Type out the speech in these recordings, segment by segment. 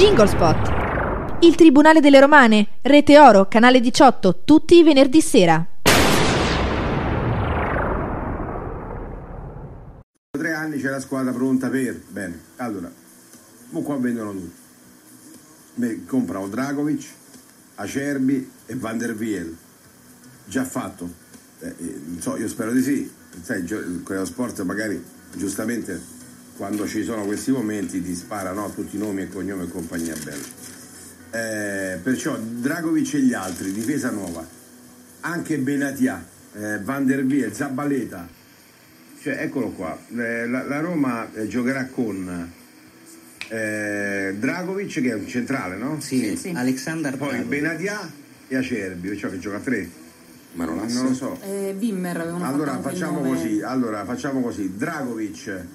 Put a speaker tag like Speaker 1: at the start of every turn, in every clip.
Speaker 1: Jingle Spot. Il Tribunale delle Romane, Rete Oro, canale 18, tutti i venerdì sera.
Speaker 2: 3 anni c'è la squadra pronta per... Bene, allora, qua vendono tutti. Comprano Dragovic, Acerbi e Van der Wiel. Già fatto. Non so, io spero di sì. Sai, quello sport magari, giustamente, quando ci sono questi momenti ti sparano tutti i nomi e cognomi e compagnia bella. Perciò Dragovic e gli altri, difesa nuova. Anche Benatia, Van der Wiel, Zabaleta. Cioè, eccolo qua, la Roma giocherà con Dragovic, che è un centrale, no?
Speaker 3: Sì. Alexander
Speaker 2: poi
Speaker 3: Dragovic.
Speaker 2: Benatia e Acerbi, cioè che gioca a 3.
Speaker 4: Ma non
Speaker 2: lo so.
Speaker 5: Wimmer avevano
Speaker 2: allora
Speaker 5: fatto
Speaker 2: facciamo così, Dragovic,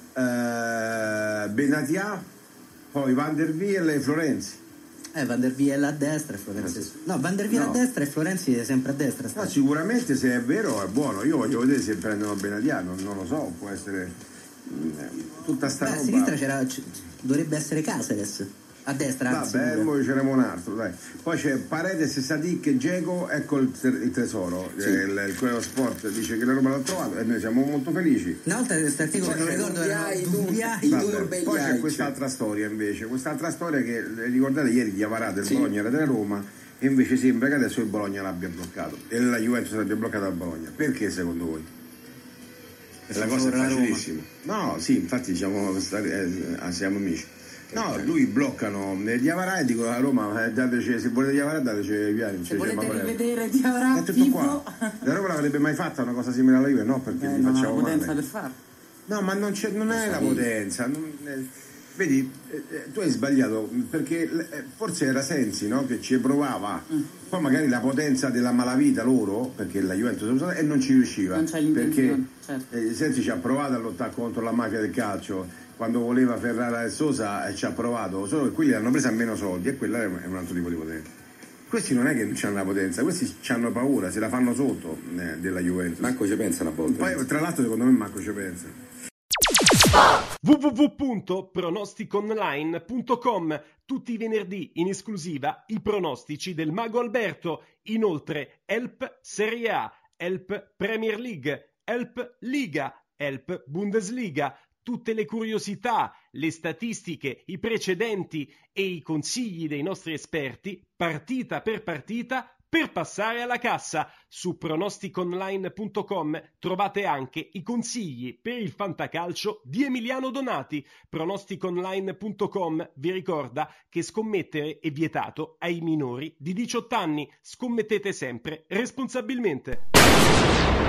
Speaker 2: Benatia, poi Van der Wiel e Florenzi.
Speaker 3: Van der Wiel a destra e Florenzi. No, Van der Wiel a destra e Florenzi è sempre a destra.
Speaker 2: No, sicuramente se è vero è buono. Io voglio vedere se prendono Benatia, non lo so, può essere tutta sta roba.
Speaker 3: A sinistra dovrebbe essere Caceres. A destra,
Speaker 2: vabbè, noi c'eremo un altro, dai. Poi c'è Paredes, Sadik e Dzeko, ecco il tesoro.
Speaker 3: Sì.
Speaker 2: Quello sport dice che la Roma l'ha trovato e noi siamo molto felici.
Speaker 3: Una volta questo articolo non ricordo
Speaker 2: poi c'è quest'altra storia invece, che ricordate ieri di Avarà del Bologna era della Roma, e invece sembra che adesso il Bologna l'abbia bloccato e la Juventus l'abbia bloccato al Bologna. Perché secondo voi? La cosa è facilissima. No, sì, infatti diciamo siamo amici. No, lui bloccano Diavarà e dicono a Roma dateci, se volete Diavarà dateci Viani.
Speaker 5: Se volete rivedere Diavarà tipo...
Speaker 2: La Roma l'avrebbe mai fatta una cosa simile alla Juve? No, perché gli facciamo
Speaker 5: la potenza
Speaker 2: male.
Speaker 5: per farlo.
Speaker 2: No, ma non è la potenza. Vedi, tu hai sbagliato, perché forse era Sensi, no, che ci provava. Poi magari la potenza della malavita loro, perché la Juventus e non ci riusciva.
Speaker 5: Non c'è l'intenzione,
Speaker 2: perché
Speaker 5: certo.
Speaker 2: Sensi ci ha provato a lottare contro la mafia del calcio. Quando voleva Ferrara e Sosa ci ha provato, solo che quelli hanno preso a meno soldi e quella è un altro tipo di potenza. Questi non è che non hanno la potenza, questi hanno paura, se la fanno sotto della Juventus.
Speaker 4: Manco ci pensa una volta.
Speaker 2: Poi tra l'altro secondo me manco ci pensa.
Speaker 6: www.pronosticonline.com. Tutti i venerdì in esclusiva i pronostici del Mago Alberto. Inoltre Help Serie A, Help Premier League, Help Liga, Help Bundesliga. Tutte le curiosità, le statistiche, i precedenti e i consigli dei nostri esperti, partita per partita, per passare alla cassa. Su pronosticonline.com trovate anche i consigli per il fantacalcio di Emiliano Donati. Pronosticonline.com vi ricorda che scommettere è vietato ai minori di 18 anni. Scommettete sempre responsabilmente.